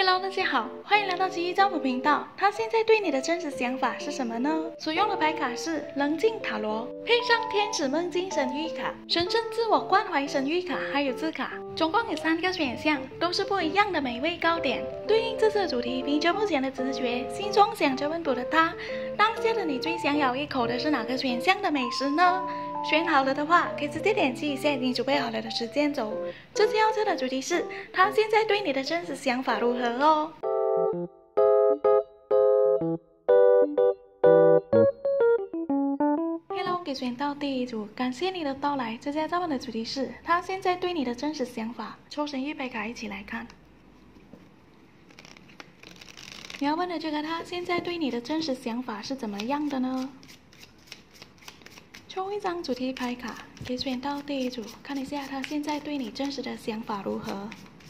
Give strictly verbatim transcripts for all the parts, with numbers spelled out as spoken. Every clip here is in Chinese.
Hello， 大家好，欢迎来到奇异占卜频道。他现在对你的真实想法是什么呢？所用的牌卡是冷静塔罗，配上天使梦境神谕卡、神圣自我关怀神谕卡，还有字卡，总共有三个选项，都是不一样的美味糕点。对应这次的主题，凭着目前的直觉，心中想着温补的他，当下的你最想咬一口的是哪个选项的美食呢？选好了的话，可以直接点击一下已经准备好了的时间轴。这次要测的主题是他现在对你的真实想法如何哦。Hello， 给选到第一组，感谢你的到来。这家照问的主题是他现在对你的真实想法。抽神谕牌卡一起来看。你要问的这个他现在对你的真实想法是怎么样的呢？抽一张主题牌卡，给选到第一组，看一下他现在对你真实的想法如何。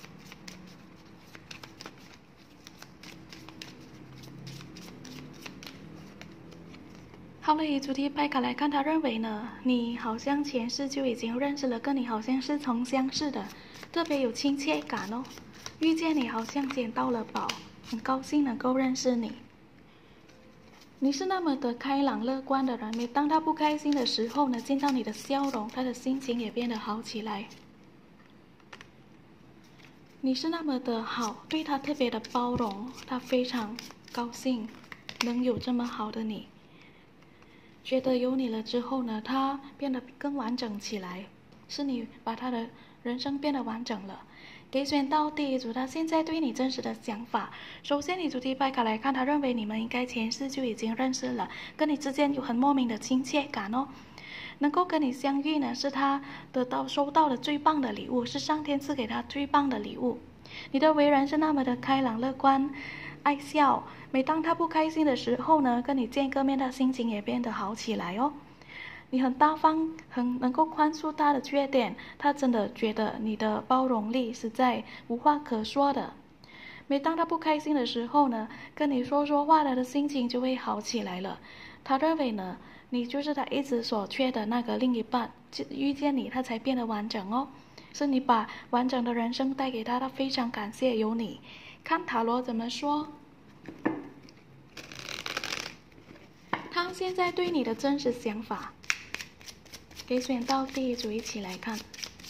好了，以主题牌卡来看，他认为呢，你好像前世就已经认识了，跟你好像是从相识的，特别有亲切感哦。遇见你好像捡到了宝，很高兴能够认识你。你是那么的开朗乐观的人，每当他不开心的时候呢，见到你的笑容，他的心情也变得好起来。你是那么的好，对他特别的包容，他非常高兴能有这么好的你。觉得有你了之后呢，他变得更完整起来，是你把他的人生变得完整了。给选到第一组，他现在对你真实的想法。首先，以主题牌卡来看，他认为你们应该前世就已经认识了，跟你之间有很莫名的亲切感哦。能够跟你相遇呢，是他得到收到的最棒的礼物，是上天赐给他最棒的礼物。你的为人是那么的开朗乐观，爱笑。每当他不开心的时候呢，跟你见个面，他心情也变得好起来哦。你很大方，很能够宽恕他的缺点，他真的觉得你的包容力实在无话可说的。每当他不开心的时候呢，跟你说说话，他的心情就会好起来了。他认为呢，你就是他一直所缺的那个另一半，遇见你他才变得完整哦，是你把完整的人生带给他，他非常感谢有你。看塔罗怎么说？他现在对你的真实想法。给选到第一组一起来看。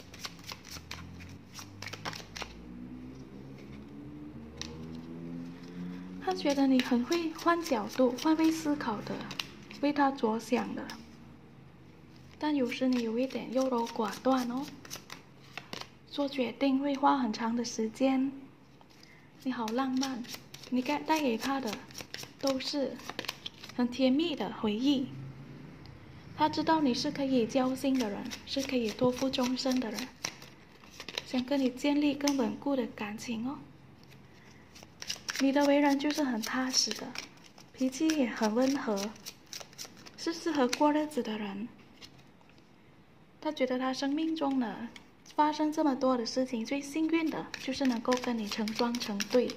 他觉得你很会换角度、换位思考的，为他着想的。但有时你有一点优柔寡断哦，做决定会花很长的时间。你好浪漫，你该带给他的都是很甜蜜的回忆。他知道你是可以交心的人，是可以托付终身的人，想跟你建立更稳固的感情哦。你的为人就是很踏实的，脾气也很温和，是适合过日子的人。他觉得他生命中呢，发生这么多的事情，最幸运的就是能够跟你成双成对。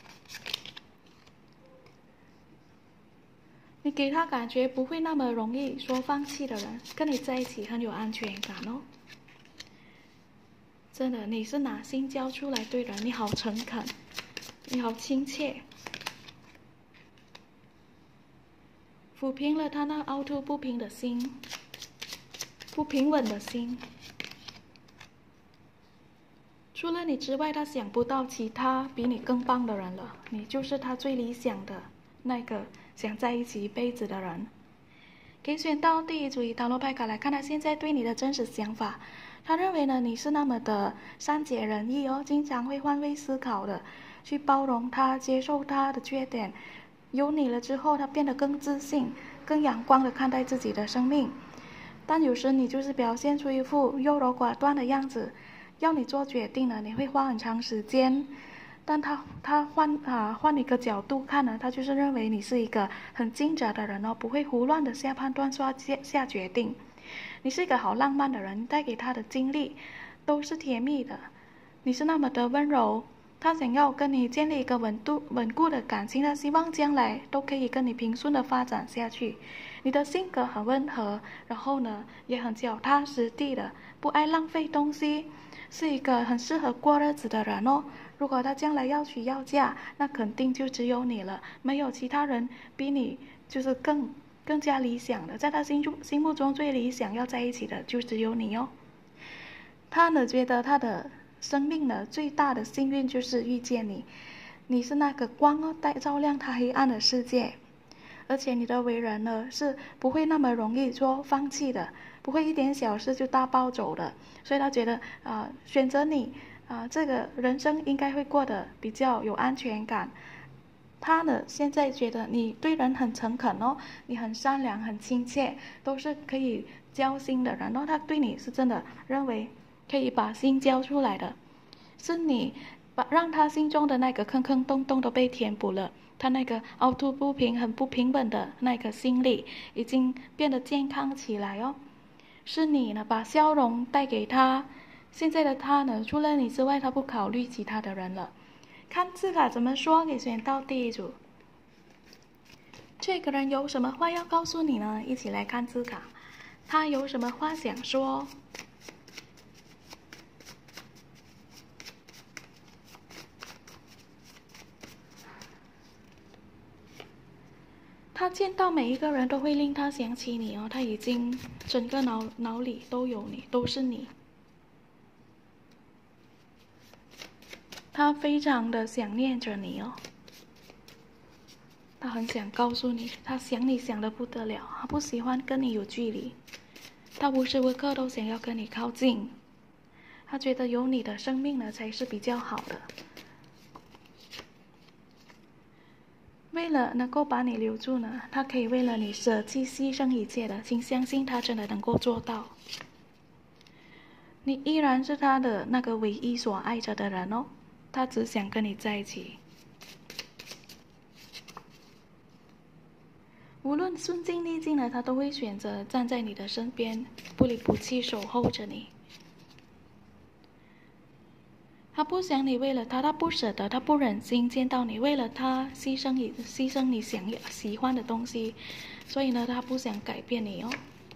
你给他感觉不会那么容易说放弃的人，跟你在一起很有安全感哦。真的，你是拿心交出来对人，你好诚恳，你好亲切，抚平了他那凹凸不平的心，不平稳的心。除了你之外，他想不到其他比你更棒的人了，你就是他最理想的那个想在一起一辈子的人。给选到第一组，以塔罗牌卡来看他现在对你的真实想法。他认为呢，你是那么的善解人意哦，经常会换位思考的，去包容他，接受他的缺点。有你了之后，他变得更自信，更阳光的看待自己的生命。但有时你就是表现出一副优柔寡断的样子，要你做决定呢，你会花很长时间。但他他换啊换一个角度看呢，他就是认为你是一个很尽责的人哦，不会胡乱的下判断、下下决定。你是一个好浪漫的人，带给他的经历都是甜蜜的。你是那么的温柔， 他想要跟你建立一个稳度稳固的感情，他希望将来都可以跟你平顺的发展下去。你的性格很温和，然后呢也很脚踏实地的，不爱浪费东西，是一个很适合过日子的人哦。如果他将来要娶要嫁，那肯定就只有你了，没有其他人比你就是更更加理想的，在他心中心目中最理想要在一起的就只有你哦。他呢觉得他的生命呢最大的幸运就是遇见你，你是那个光哦，带照亮他黑暗的世界。而且你的为人呢是不会那么容易说放弃的，不会一点小事就大暴走的，所以他觉得啊、呃、选择你啊、呃、这个人生应该会过得比较有安全感。他呢现在觉得你对人很诚恳哦，你很善良很亲切，都是可以交心的人哦，他对你是真的认为可以把心交出来的，是你把让他心中的那个坑坑洞洞都被填补了，他那个凹凸不平很不平稳的那个心理已经变得健康起来哦。是你呢把笑容带给他，现在的他呢除了你之外他不考虑其他的人了。看字卡怎么说，给选到第一组。这个人有什么话要告诉你呢？一起来看字卡，他有什么话想说？他见到每一个人都会令他想起你哦，他已经整个脑脑里都有你，都是你。他非常的想念着你哦，他很想告诉你，他想你想得不得了，他不喜欢跟你有距离，他无时无刻都想要跟你靠近，他觉得有你的生命呢才是比较好的。为了能够把你留住呢，他可以为了你舍弃牺牲一切的，请相信他真的能够做到。你依然是他的那个唯一所爱着的人哦，他只想跟你在一起。无论顺境逆境呢，他都会选择站在你的身边，不离不弃守候着你。他不想你为了他，他不舍得，他不忍心见到你为了他牺牲你牺牲你想要喜欢的东西，所以呢他不想改变你哦。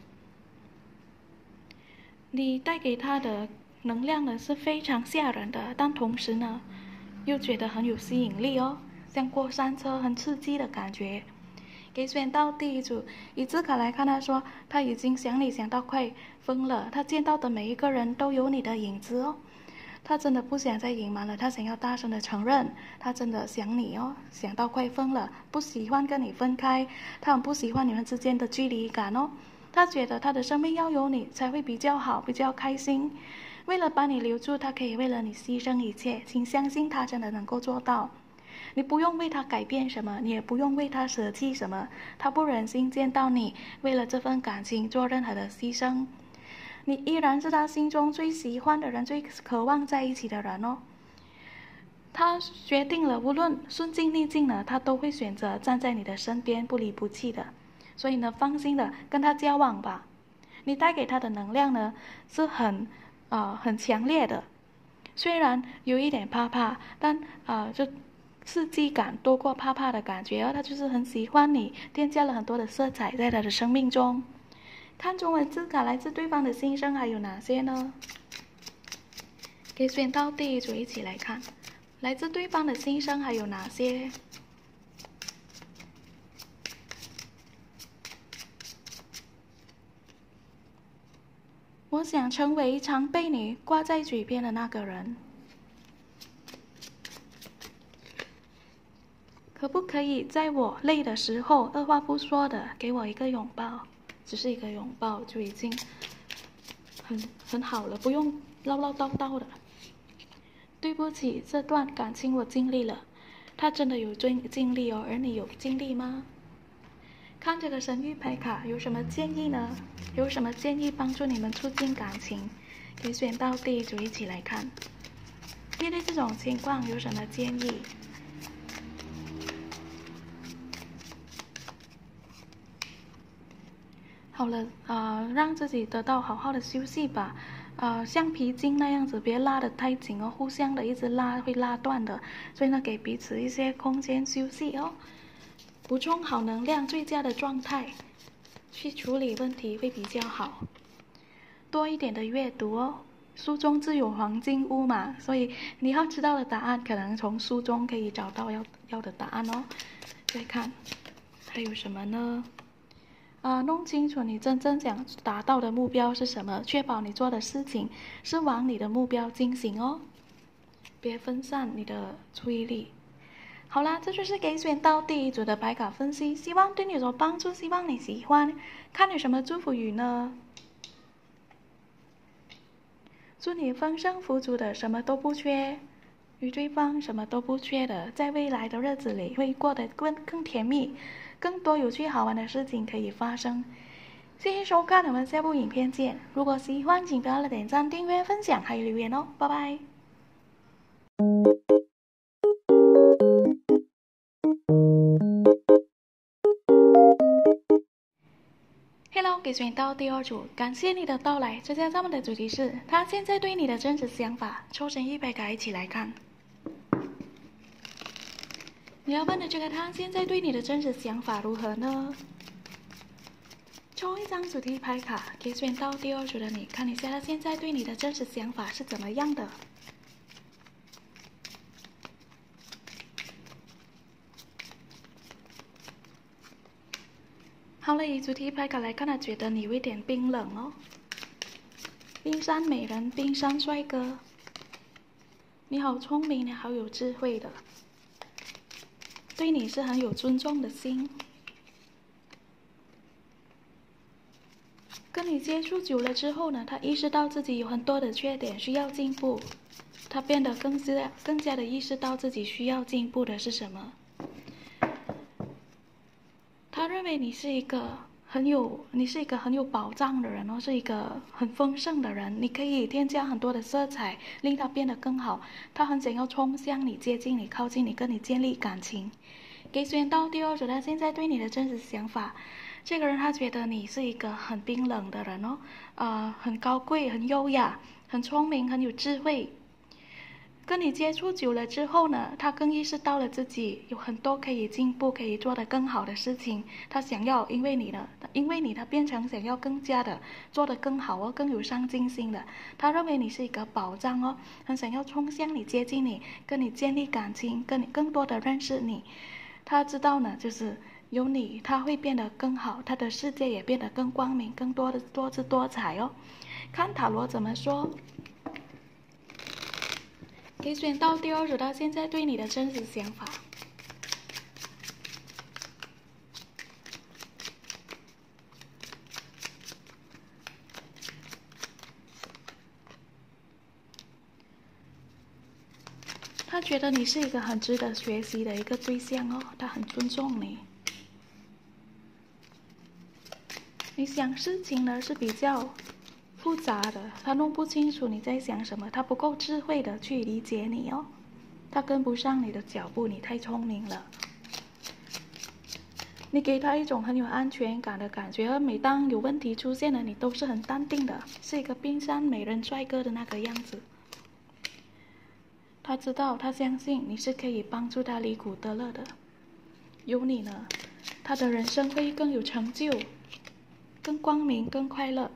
你带给他的能量呢是非常吓人的，但同时呢又觉得很有吸引力哦，像过山车很刺激的感觉。给选到第一组，以字卡来看，他说他已经想你想到快疯了，他见到的每一个人都有你的影子哦。他真的不想再隐瞒了，他想要大声的承认，他真的想你哦，想到快疯了，不喜欢跟你分开，他很不喜欢你们之间的距离感哦。他觉得他的生命要有你才会比较好，比较开心。为了把你留住，他可以为了你牺牲一切，请相信他真的能够做到。你不用为他改变什么，你也不用为他舍弃什么，他不忍心见到你为了这份感情做任何的牺牲。你依然是他心中最喜欢的人，最渴望在一起的人哦。他决定了，无论顺境逆境呢，他都会选择站在你的身边，不离不弃的。所以呢，放心的跟他交往吧。你带给他的能量呢，是很呃很强烈的，虽然有一点怕怕，但呃就刺激感多过怕怕的感觉哦。他就是很喜欢你，添加了很多的色彩在他的生命中。看中文字卡来自对方的心声还有哪些呢？给选到第一组，一起来看，来自对方的心声还有哪些？我想成为常被你挂在嘴边的那个人。可不可以在我累的时候，二话不说的给我一个拥抱？只是一个拥抱就已经很很好了，不用唠唠叨叨的。对不起，这段感情我尽力了，他真的有尽尽力哦，而你有尽力吗？看这个神谕牌卡，有什么建议呢？有什么建议帮助你们促进感情？可以选到第一组，一起来看。面对这种情况，有什么建议？ 好了，呃，让自己得到好好的休息吧。呃，橡皮筋那样子，别拉得太紧哦，互相的一直拉会拉断的。所以呢，给彼此一些空间休息哦，补充好能量，最佳的状态去处理问题会比较好。多一点的阅读哦，书中自有黄金屋嘛，所以你要知道的答案，可能从书中可以找到要要的答案哦。再看还有什么呢？啊，弄清楚你真正想达到的目标是什么，确保你做的事情是往你的目标进行哦，别分散你的注意力。好啦，这就是给选到第一组的牌卡分析，希望对你有所帮助，希望你喜欢。看有什么祝福语呢？祝你丰盛富足的，什么都不缺，与对方什么都不缺的，在未来的日子里会过得更更甜蜜，更多有趣好玩的事情可以发生。谢谢收看，我们下部影片见。如果喜欢，请不要忘了点赞、订阅、分享还有留言哦，拜拜。Hello， 给选到第二组，感谢你的到来。这下咱们的主题是他现在对你的真实想法。抽成一百个，一起来看。你要问的这个他现在对你的真实想法如何呢？抽一张主题牌卡，给选到第二组的你，看一下他现在对你的真实想法是怎么样的。好了，以主题牌卡来看，他觉得你有一点冰冷哦。冰山美人，冰山帅哥，你好聪明，你好有智慧的，对你是很有尊重的心。跟你接触久了之后呢，他意识到自己有很多的缺点需要进步，他变得更加更加的意识到自己需要进步的是什么。他认为你是一个很有，你是一个很有保障的人哦，是一个很丰盛的人，你可以添加很多的色彩，令他变得更好。他很想要冲向你，接近你，靠近你，跟你建立感情。给选到第二组，他现在对你的真实想法，这个人他觉得你是一个很冰冷的人哦，呃，很高贵，很优雅，很聪明，很有智慧。跟你接触久了之后呢，他更意识到了自己有很多可以进步、可以做得更好的事情。他想要，因为你呢，因为你他变成想要更加的做得更好哦，更有上进心的。他认为你是一个宝藏哦，很想要冲向你、接近你，跟你建立感情，跟你更多的认识你。他知道呢，就是有你，他会变得更好，他的世界也变得更光明，更多的多姿多彩哦。看塔罗怎么说？给选到第二组，他现在对你的真实想法。他觉得你是一个很值得学习的一个对象哦，他很尊重你。你想事情呢是比较复杂的，他弄不清楚你在想什么，他不够智慧的去理解你哦，他跟不上你的脚步，你太聪明了。你给他一种很有安全感的感觉，而每当有问题出现了，你都是很淡定的，是一个冰山美人帅哥的那个样子。他知道，他相信你是可以帮助他离苦得乐的。有你呢，他的人生会更有成就，更光明，更快乐。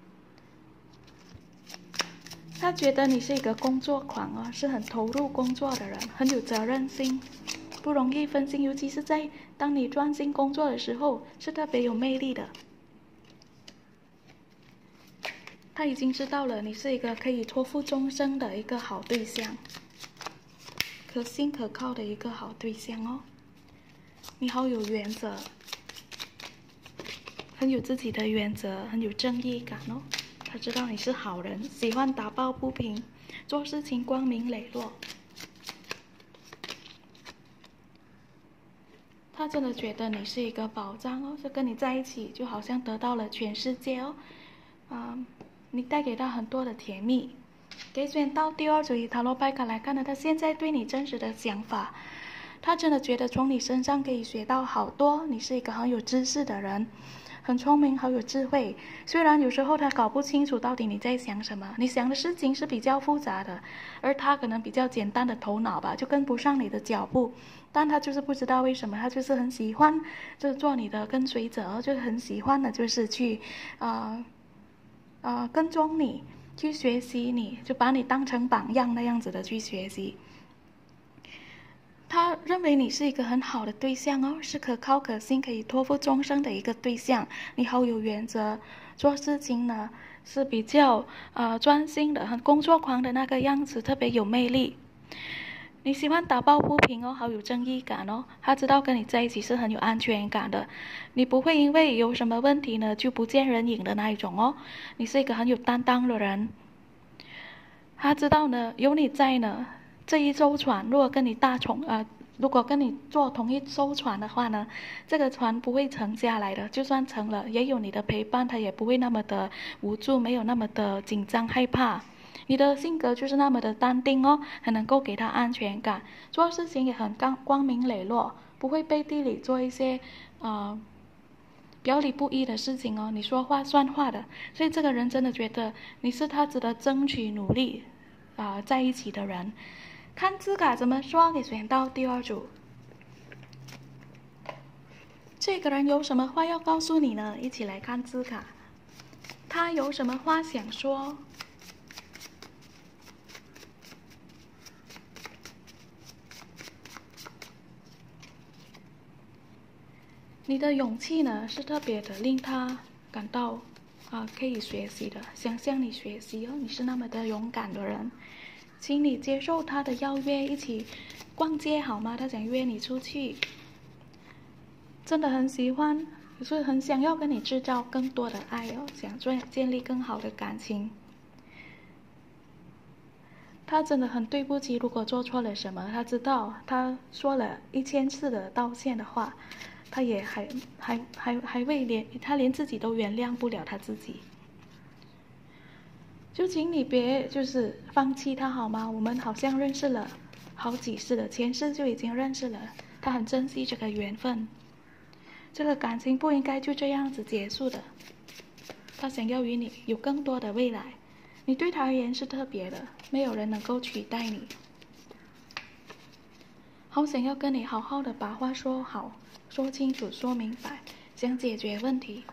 他觉得你是一个工作狂哦，是很投入工作的人，很有责任心，不容易分心，尤其是在当你专心工作的时候，是特别有魅力的。他已经知道了，你是一个可以托付终生的一个好对象，可信可靠的一个好对象哦。你好有原则，很有自己的原则，很有正义感哦。他知道你是好人，喜欢打抱不平，做事情光明磊落。他真的觉得你是一个宝藏哦，是跟你在一起就好像得到了全世界哦。嗯，你带给他很多的甜蜜。给选到第二组以塔罗牌卡来看呢，他现在对你真实的想法，他真的觉得从你身上可以学到好多。你是一个很有知识的人， 很聪明，好有智慧。虽然有时候他搞不清楚到底你在想什么，你想的事情是比较复杂的，而他可能比较简单的头脑吧，就跟不上你的脚步。但他就是不知道为什么，他就是很喜欢，就是做你的跟随者，就是很喜欢的，就是去，呃，呃，跟踪你，去学习你，就把你当成榜样那样子的去学习。他认为你是一个很好的对象哦，是可靠可信，可以托付终生的一个对象。你好有原则，做事情呢是比较呃专心的，很工作狂的那个样子，特别有魅力。你喜欢打抱不平哦，好有正义感哦。他知道跟你在一起是很有安全感的，你不会因为有什么问题呢就不见人影的那一种哦。你是一个很有担当的人。他知道呢，有你在呢，这一艘船如果跟你大同呃，如果跟你坐同一艘船的话呢，这个船不会沉下来的。就算沉了，也有你的陪伴，他也不会那么的无助，没有那么的紧张害怕。你的性格就是那么的淡定哦，很能够给他安全感，做事情也很光光明磊落，不会背地里做一些呃表里不一的事情哦。你说话算话的，所以这个人真的觉得你是他值得争取努力啊、呃、在一起的人。看字卡怎么说，给选到第二组。这个人有什么话要告诉你呢？一起来看字卡，他有什么话想说？你的勇气呢，是特别的令他感到啊、呃、可以学习的，想向你学习哦。你是那么的勇敢的人，请你接受他的邀约，一起逛街好吗？他想约你出去，真的很喜欢，就是很想要跟你制造更多的爱哦，想建建立更好的感情。他真的很对不起，如果做错了什么，他知道他说了一千次的道歉的话。他也还还还还未连他连自己都原谅不了他自己，就请你别就是放弃他好吗？我们好像认识了好几世了，前世就已经认识了，他很珍惜这个缘分，这个感情不应该就这样子结束的，他想要与你有更多的未来，你对他而言是特别的，没有人能够取代你，好想要跟你好好的把话说好。说清楚，说明白，想解决问题。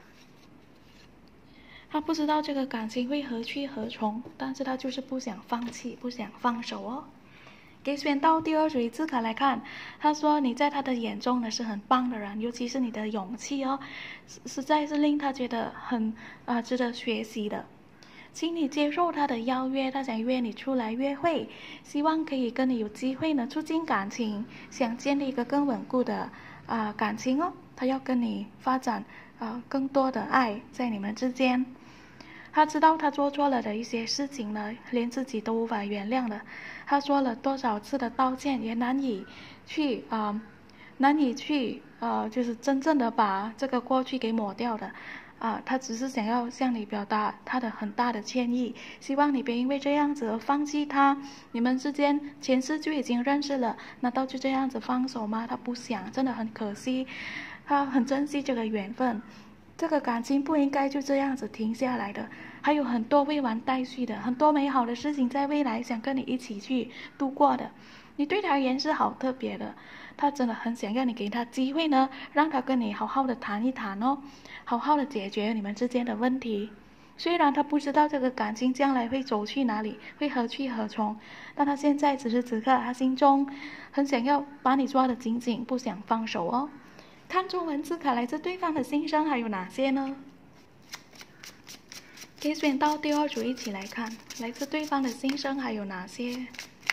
他不知道这个感情会何去何从，但是他就是不想放弃，不想放手哦。给选到第二组字卡来看，他说你在他的眼中呢是很棒的人，尤其是你的勇气哦，实在是令他觉得很啊、呃、值得学习的。请你接受他的邀约，他想约你出来约会，希望可以跟你有机会呢促进感情，想建立一个更稳固的啊、呃、感情哦。他要跟你发展啊、呃、更多的爱在你们之间。他知道他做错了的一些事情呢，连自己都无法原谅了。他说了多少次的道歉，也难以去啊、呃、难以去呃就是真正的把这个过去给抹掉的。啊，他只是想要向你表达他的很大的歉意，希望你别因为这样子而放弃他。你们之间前世就已经认识了，难道就这样子放手吗？他不想，真的很可惜，他很珍惜这个缘分，这个感情不应该就这样子停下来的，还有很多未完待续的，很多美好的事情在未来想跟你一起去度过的。你对他而言是好特别的，他真的很想要你给他机会呢，让他跟你好好的谈一谈哦，好好的解决你们之间的问题。虽然他不知道这个感情将来会走去哪里，会何去何从，但他现在此时此刻，他心中很想要把你抓得紧紧，不想放手哦。看中文字卡来自对方的心声还有哪些呢？给选到第二组一起来看，来自对方的心声还有哪些？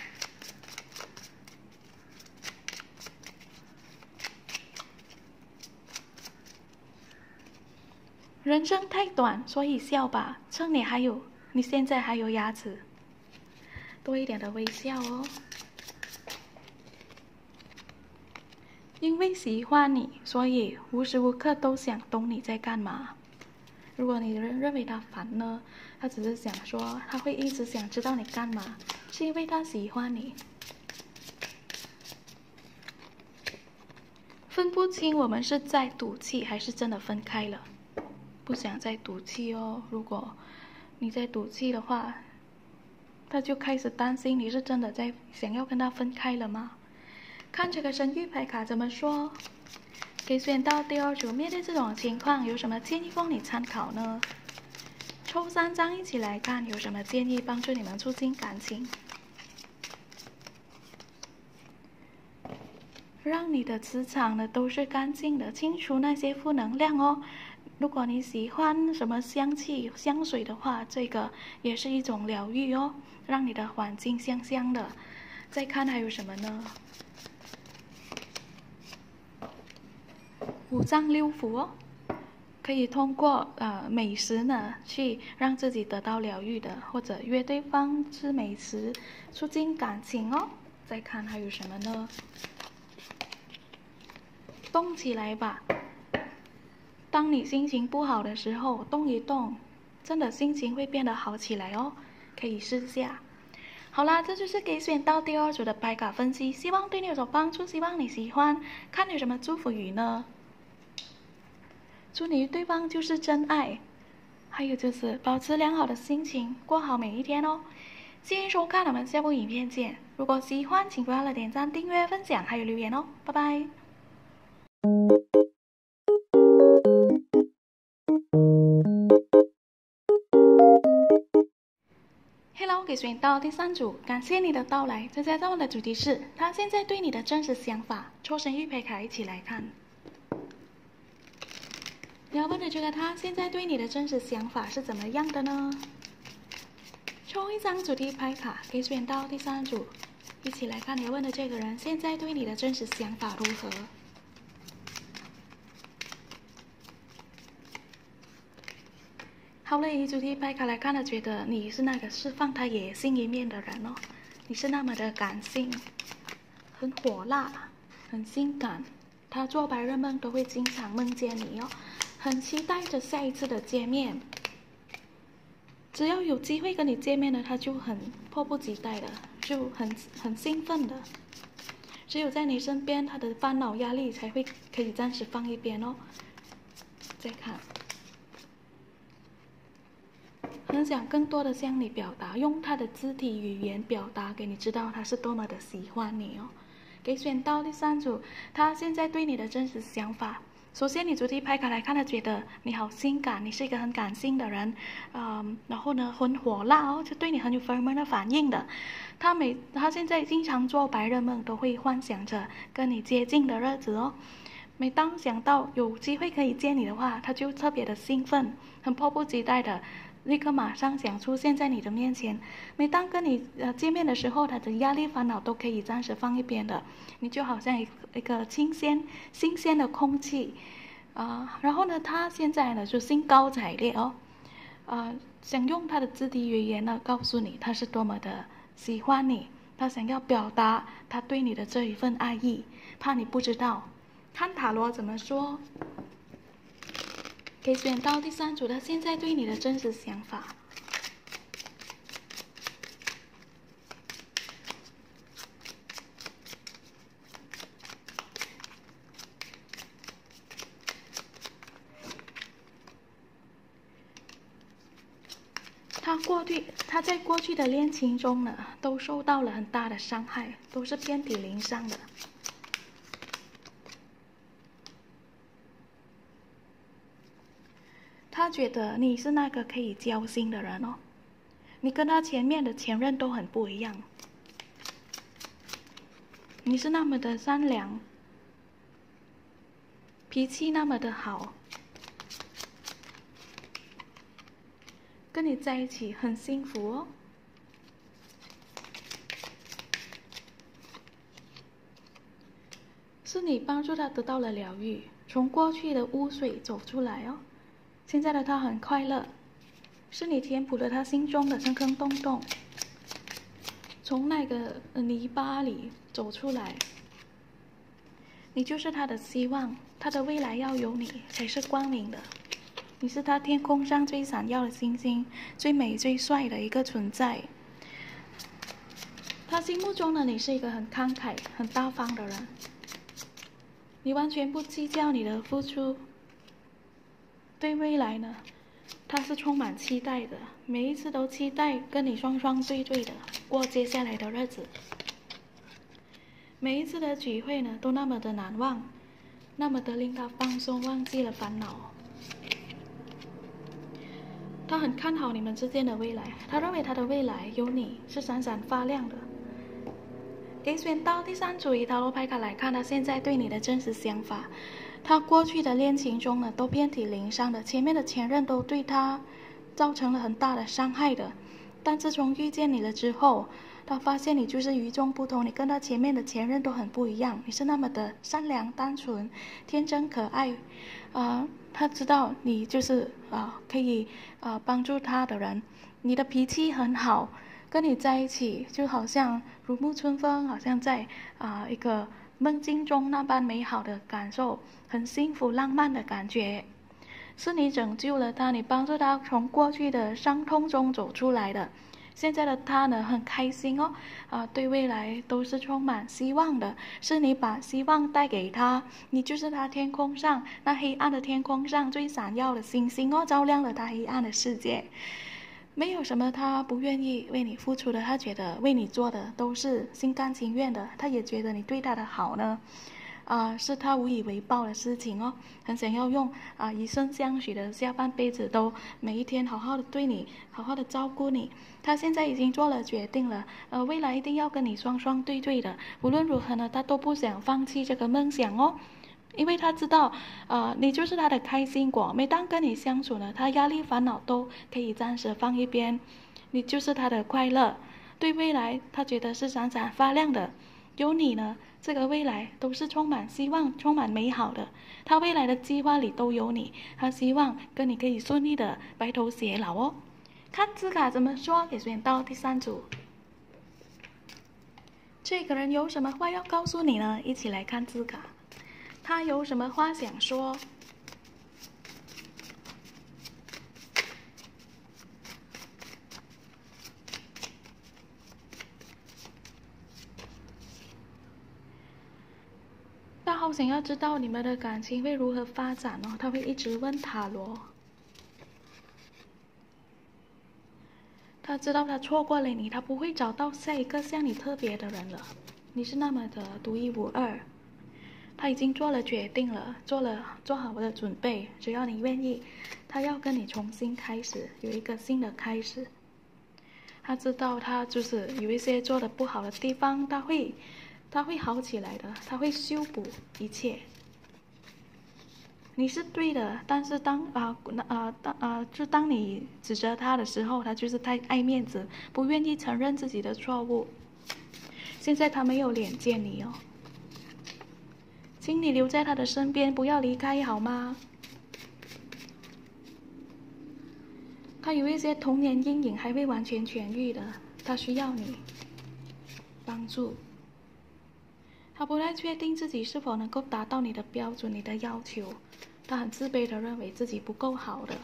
人生太短，所以笑吧，趁你还有，你现在还有牙齿，多一点的微笑哦。因为喜欢你，所以无时无刻都想懂你在干嘛。如果你认为他烦呢，他只是想说，他会一直想知道你干嘛，是因为他喜欢你。分不清我们是在赌气，还是真的分开了。 不想再赌气哦。如果你在赌气的话，他就开始担心你是真的在想要跟他分开了吗？看这个神谕牌卡怎么说？给选到第二组，面对这种情况，有什么建议供你参考呢？抽三张一起来看，有什么建议帮助你们促进感情？让你的磁场呢都是干净的，清除那些负能量哦。如果你喜欢什么香气、香水的话，这个也是一种疗愈哦，让你的环境香香的。再看还有什么呢？五脏六腑哦，可以通过呃美食呢去让自己得到疗愈的，或者约对方吃美食，促进感情哦。再看还有什么呢？动起来吧！当你心情不好的时候，动一动，真的心情会变得好起来哦，可以试下。好啦，这就是给选到第二组的牌卡分析，希望对你有所帮助，希望你喜欢。看有什么祝福语呢？祝你与对方就是真爱，还有就是保持良好的心情，过好每一天哦。谢谢收看，我们下部影片见。如果喜欢，请不要忘了点赞、订阅、分享，还有留言哦。拜拜。Hello， 给选到第三组，感谢你的到来。这家中的主题是他现在对你的真实想法。抽神谕牌卡一起来看。你要问的这个他现在对你的真实想法是怎么样的呢？抽一张主题牌卡，给选到第三组，一起来看你要问的这个人现在对你的真实想法如何。好了，以主题牌卡来看呢，觉得你是那个释放他野性一面的人哦，你是那么的感性，很火辣，很性感，他做白日梦都会经常梦见你哦，很期待着下一次的见面。只要有机会跟你见面呢，他就很迫不及待的，就很很兴奋的。只有在你身边，他的烦恼压力才会可以暂时放一边哦。再看。很想更多的向你表达，用他的肢体语言表达给你知道他是多么的喜欢你哦。给选到第三组，他现在对你的真实想法。首先，你主题牌卡来看，他觉得你好性感，你是一个很感性的人，嗯，然后呢很火辣哦，就对你很有分门的反应的。他每他现在经常做白日梦，都会幻想着跟你接近的日子哦。每当想到有机会可以见你的话，他就特别的兴奋，很迫不及待的。立刻马上想出现在你的面前。每当跟你呃见面的时候，他的压力烦恼都可以暂时放一边的。你就好像一一个新鲜新鲜的空气啊、呃。然后呢，他现在呢就兴高采烈哦，呃，想用他的肢体语言呢告诉你他是多么的喜欢你，他想要表达他对你的这一份爱意，怕你不知道。看塔罗怎么说？可以选到第三组，他现在对你的真实想法。他过去，他在过去的恋情中呢，都受到了很大的伤害，都是遍体鳞伤的。他觉得你是那个可以交心的人哦，你跟他前面的前任都很不一样，你是那么的善良，脾气那么的好，跟你在一起很幸福哦。是你帮助他得到了疗愈，从过去的污水走出来哦。现在的他很快乐，是你填补了他心中的坑坑洞洞，从那个泥巴里走出来。你就是他的希望，他的未来要有你才是光明的。你是他天空上最闪耀的星星，最美最帅的一个存在。他心目中的你是一个很慷慨、很大方的人，你完全不计较你的付出。 对未来呢，他是充满期待的，每一次都期待跟你双双对对的过接下来的日子。每一次的聚会呢，都那么的难忘，那么的令他放松，忘记了烦恼。他很看好你们之间的未来，他认为他的未来有你是闪闪发亮的。给选到第三组以塔罗牌卡来看他现在对你的真实想法。他过去的恋情中呢，都遍体鳞伤的，前面的前任都对他造成了很大的伤害的。但自从遇见你了之后，他发现你就是与众不同，你跟他前面的前任都很不一样，你是那么的善良、单纯、天真、可爱。啊、呃，他知道你就是啊、呃、可以啊、呃、帮助他的人，你的脾气很好，跟你在一起就好像如沐春风，好像在啊、呃、一个梦境中那般美好的感受，很幸福浪漫的感觉。是你拯救了他，你帮助他从过去的伤痛中走出来的。现在的他呢，很开心哦，啊、呃，对未来都是充满希望的。是你把希望带给他，你就是他天空上那黑暗的天空上最闪耀的星星哦，照亮了他黑暗的世界。没有什么他不愿意为你付出的，他觉得为你做的都是心甘情愿的，他也觉得你对他的好呢。啊、呃，是他无以为报的事情哦，很想要用啊、呃、以身相许的下半辈子都每一天好好的对你，好好的照顾你。他现在已经做了决定了，呃，未来一定要跟你双双对对的。无论如何呢，他都不想放弃这个梦想哦，因为他知道，呃，你就是他的开心果。每当跟你相处呢，他压力烦恼都可以暂时放一边，你就是他的快乐。对未来，他觉得是闪闪发亮的。有你呢，这个未来都是充满希望、充满美好的。他未来的计划里都有你，他希望跟你可以顺利的白头偕老哦。看字卡怎么说，给选到第三组。这个人有什么话要告诉你呢？一起来看字卡，他有什么话想说？他好想要知道你们的感情会如何发展哦，他会一直问塔罗。他知道他错过了你，他不会找到下一个像你特别的人了。你是那么的独一无二。他已经做了决定了，做了做好了准备，只要你愿意，他要跟你重新开始，有一个新的开始。他知道他就是有一些做的不好的地方，他会他会好起来的，他会修补一切。你是对的，但是当啊啊当啊就当你指责他的时候，他就是太爱面子，不愿意承认自己的错误。现在他没有脸见你哦，请你留在他的身边，不要离开好吗？他有一些童年阴影还未完全痊愈的，他需要你帮助。他不太确定自己是否能够达到你的标准、你的要求，他很自卑的认为自己不够好的，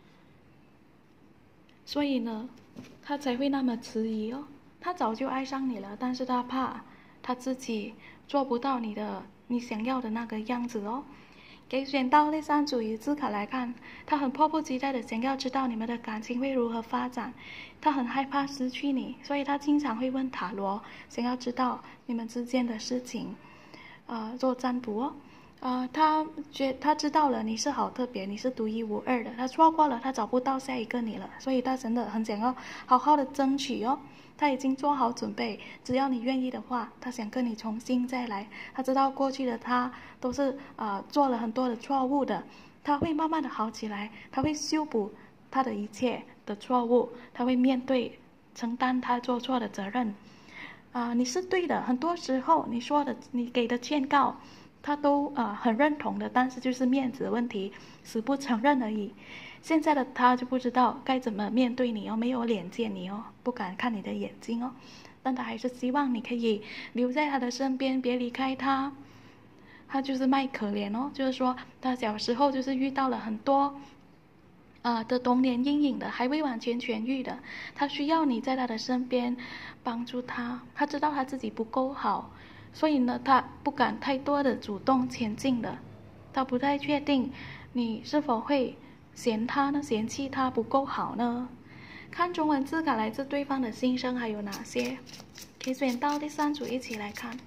所以呢，他才会那么迟疑哦。他早就爱上你了，但是他怕他自己做不到你的你想要的那个样子哦。给选到第三组以字卡来看，他很迫不及待的想要知道你们的感情会如何发展，他很害怕失去你，所以他经常会问塔罗，想要知道你们之间的事情，呃，做占卜哦。呃，他觉他知道了你是好特别，你是独一无二的，他错过了，他找不到下一个你了，所以他真的很想要好好的争取哦。他已经做好准备，只要你愿意的话，他想跟你重新再来。他知道过去的他都是呃做了很多的错误的，他会慢慢的好起来，他会修补他的一切的错误，他会面对承担他做错的责任。啊、呃，你是对的，很多时候你说的你给的劝告，他都呃很认同的，但是就是面子问题，死不承认而已。现在的他就不知道该怎么面对你哦，没有脸见你哦，不敢看你的眼睛哦，但他还是希望你可以留在他的身边，别离开他。他就是卖可怜哦，就是说他小时候就是遇到了很多啊、呃、的童年阴影的，还未完全痊愈的，他需要你在他的身边帮助他。他知道他自己不够好，所以呢，他不敢太多的主动前进的，他不太确定你是否会嫌他呢，嫌弃他不够好呢？看中文字卡来自对方的心声还有哪些？可以选到第三组一起来看。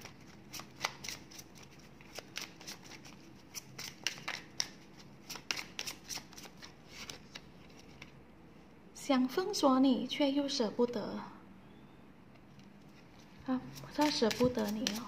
想封锁你，却又舍不得。啊，他舍不得你哦。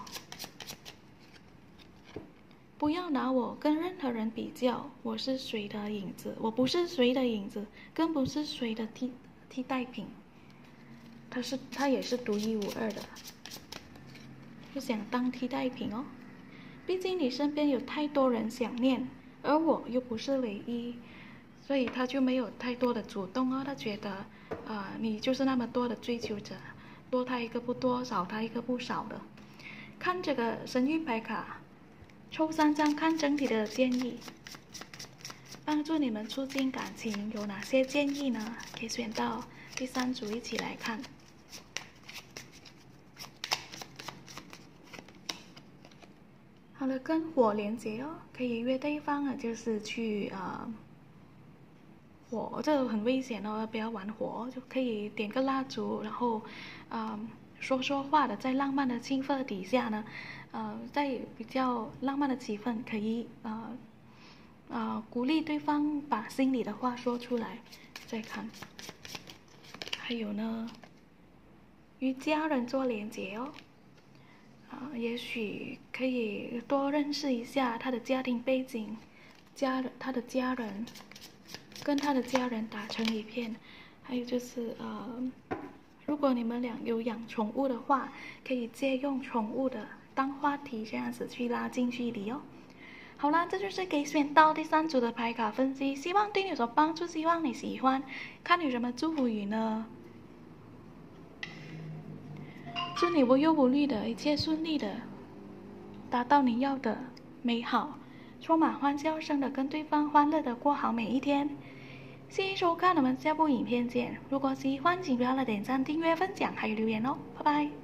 不要拿我跟任何人比较，我是谁的影子？我不是谁的影子，更不是谁的替替代品。他是，他也是独一无二的，不想当替代品哦。毕竟你身边有太多人想念，而我又不是唯一，所以他就没有太多的主动哦。他觉得，啊、呃，你就是那么多的追求者，多他一个不多，少他一个不少的。看这个神谕牌卡。抽三张看整体的建议，帮助你们促进感情有哪些建议呢？可以选到第三组一起来看。好了，跟火连接哦，可以约对方啊，就是去啊、呃、火，这个很危险哦，不要玩火，就可以点个蜡烛，然后啊。呃说说话的，在浪漫的气氛底下呢，呃，在比较浪漫的气氛，可以呃呃鼓励对方把心里的话说出来。再看，还有呢，与家人做连结哦，啊、呃，也许可以多认识一下他的家庭背景，家人他的家人，跟他的家人打成一片，还有就是呃。如果你们俩有养宠物的话，可以借用宠物的当话题，这样子去拉近距离哦。好啦，这就是给选到第三组的牌卡分析，希望对你有所帮助，希望你喜欢。看有什么祝福语呢？祝你无忧无虑的一切顺利的，达到你要的美好，充满欢笑声的跟对方欢乐的过好每一天。谢谢收看，我们下部影片见。如果喜欢，请不要来点赞、订阅、分享，还有留言哦，拜拜。